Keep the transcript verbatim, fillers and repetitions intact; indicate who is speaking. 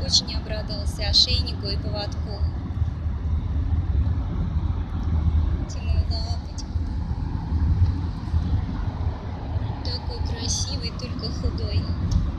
Speaker 1: очень обрадовался ошейнику и поводку. Тимой лапать. Такой красивый, только худой.